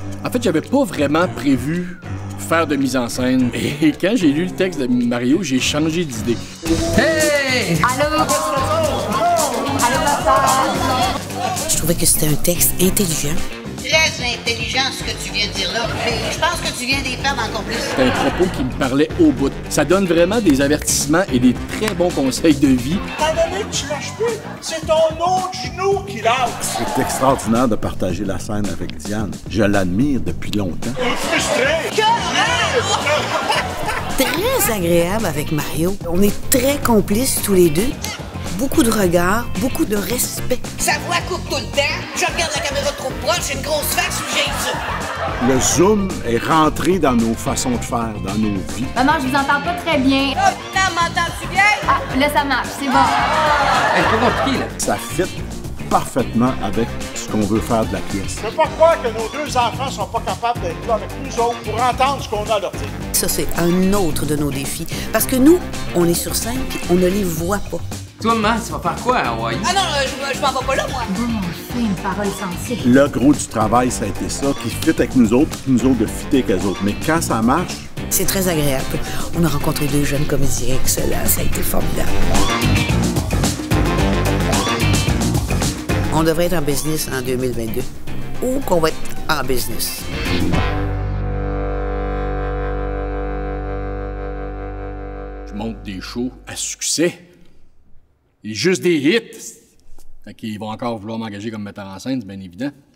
En fait, j'avais pas vraiment prévu faire de mise en scène. Et quand j'ai lu le texte de Mario, j'ai changé d'idée. Hey! Allô? Allô, papa? Je trouvais que c'était un texte intelligent. Très intelligent ce que tu viens de dire là, mais je pense que tu viens d'y perdre encore plus. C'est un propos qui me parlait au bout. Ça donne vraiment des avertissements et des très bons conseils de vie. Étant donné que tu lâches plus, c'est ton autre genou qui lâche. C'est extraordinaire de partager la scène avec Diane. Je l'admire depuis longtemps. Frustré. Très agréable avec Mario. On est très complices tous les deux. Beaucoup de regards, beaucoup de respect. Sa voix coupe tout le temps. Je regarde la caméra trop proche, j'ai une grosse face, j'ai ça. Le zoom est rentré dans nos façons de faire, dans nos vies. Maman, je vous entends pas très bien. Oh, non, m'entends-tu bien? Ah, là, ça marche, c'est bon. Hey, c'est pas compliqué, là. Ça fit parfaitement avec ce qu'on veut faire de la pièce. Je peux pas croire que nos deux enfants sont pas capables d'être là avec nous autres pour entendre ce qu'on a à leur dire. Ça, c'est un autre de nos défis. Parce que nous, on est sur scène puis on ne les voit pas. Toi, maman, tu vas faire quoi à Hawaï? Ah non, je m'en vais pas là, moi. Bon, enfin, une parole sensée. Le gros du travail, ça a été ça, qui fit avec nous autres, puis nous autres de fitter avec eux autres. Mais quand ça marche, C'est très agréable. On a rencontré deux jeunes comédiens excellents. Ça a été formidable. On devrait être en business en 2022. Ou qu'on va être en business. Je monte des shows à succès. Et juste des hits. Fait qu'ils vont encore vouloir m'engager comme metteur en scène, c'est bien évident.